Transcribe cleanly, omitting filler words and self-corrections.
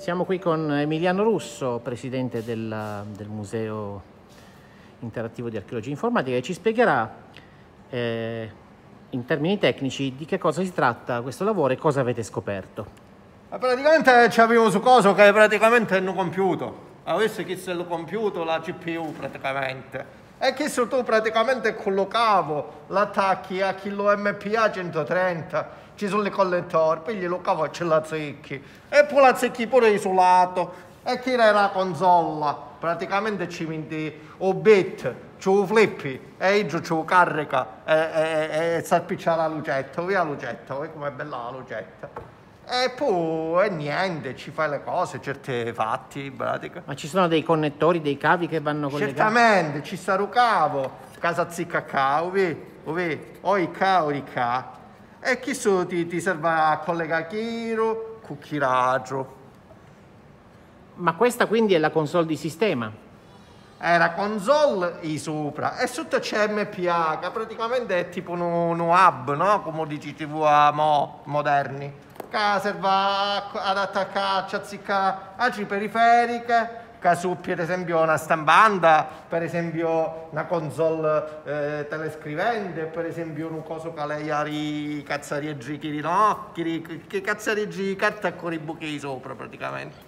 Siamo qui con Emiliano Russo, presidente del Museo Interattivo di Archeologia Informatica, che ci spiegherà in termini tecnici di che cosa si tratta questo lavoro e cosa avete scoperto. Praticamente ci abbiamo su cosa che praticamente è un computer. Adesso che è il computer, la CPU praticamente. E che se tu praticamente con lo cavo l'attacchi a quello MPA 130, ci sono i collettori, pigli lo cavo e ce la zecchi. E poi la zecchi pure isolato. E chi era la console? Praticamente ci metti un bit, ci flippi e io ci carica e si appiccia la lucetta, via la lucetta, vedi com'è bella la lucetta. E poi niente, ci fai le cose, certi fatti in pratica. Ma ci sono dei connettori, dei cavi che vanno collegati? Certamente, ci sta un cavo, casa zicca cavo, o i cavi qua. E chi ti serve a collegare chiro, cucchiraggio. Ma questa quindi è la console di sistema? È la console in sopra e sotto c'è MPA, che praticamente è tipo un hub, no? Come dici TV moderni. Che serve ad attaccarci a altri periferiche, che su per esempio una stampante, per esempio una console telescrivente, per esempio un coso che lei ha i cazzarieggi, no? Che cazzarieggi carta con i buchi sopra praticamente.